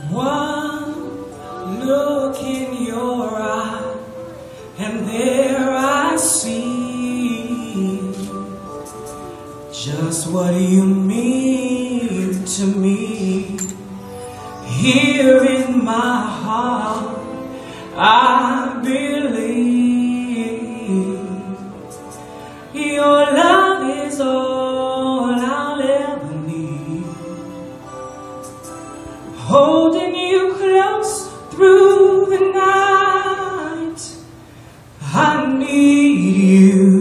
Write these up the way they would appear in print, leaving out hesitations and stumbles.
One look in your eye, and there I see just what you mean to me. Here in my heart, I believe your love is all I'll ever need. Holding you close through the night, I need you,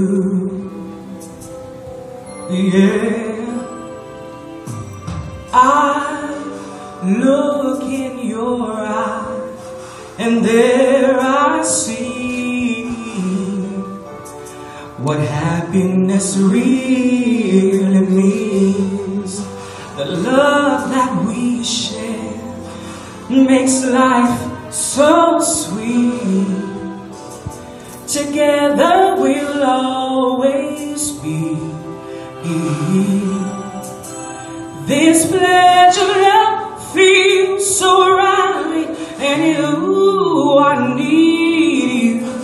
yeah. I look in your eyes, and there I see what happiness really means. The love that we share makes life so sweet. Together we'll always be. This pledge of love feels so right, and you, I need you,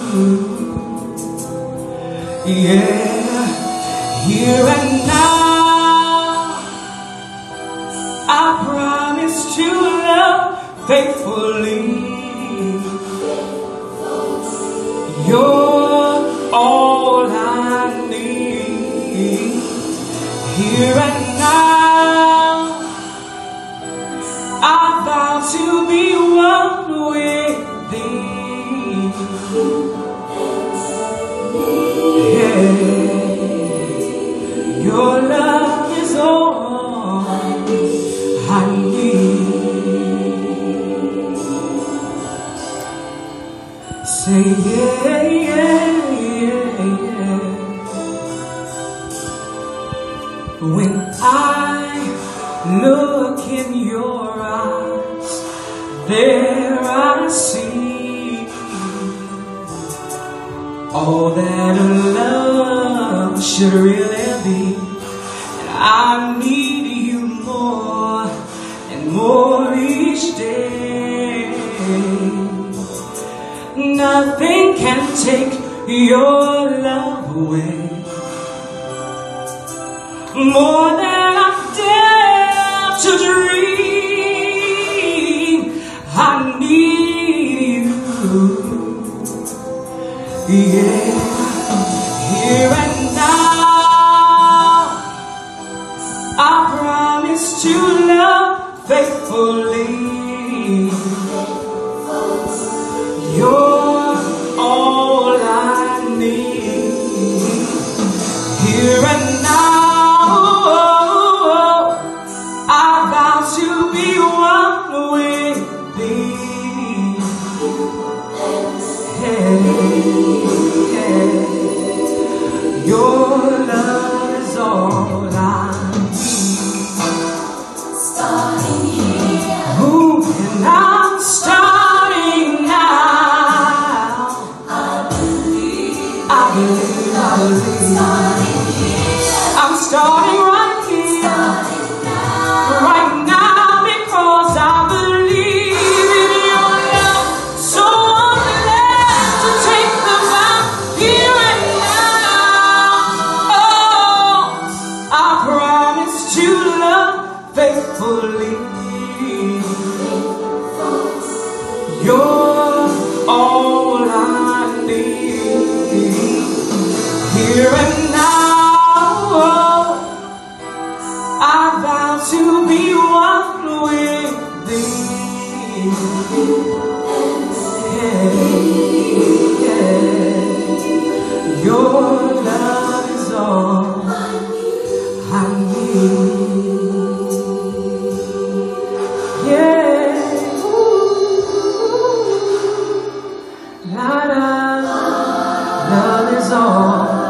yeah. Here and now, I promise to love faithfully. You're all I need. Here and now, I vow to be one with thee. Yeah. Your love is all I need. Say yeah, yeah, yeah, yeah. When I look in your eyes, there I see all that a love should really be. And I need you more and more each day. Nothing can take your love away. More than I dare to dream, I need you, yeah. Here and now, I promise to love faithfully. You're all I need. Here and now, to be one with thee. Hey, hey. Your love is all I need. Starting here. Ooh, and I'm starting now. I believe. Starting here. I'm starting right here. Right now, because I believe in your love, so I'm glad to take the vow here and now. Oh, I promise to love faithfully. You're all I need. Here and now, I vow to be one with thee. Yeah, yeah. Your love is all I need. Yeah. Ooh. La, la. Love is all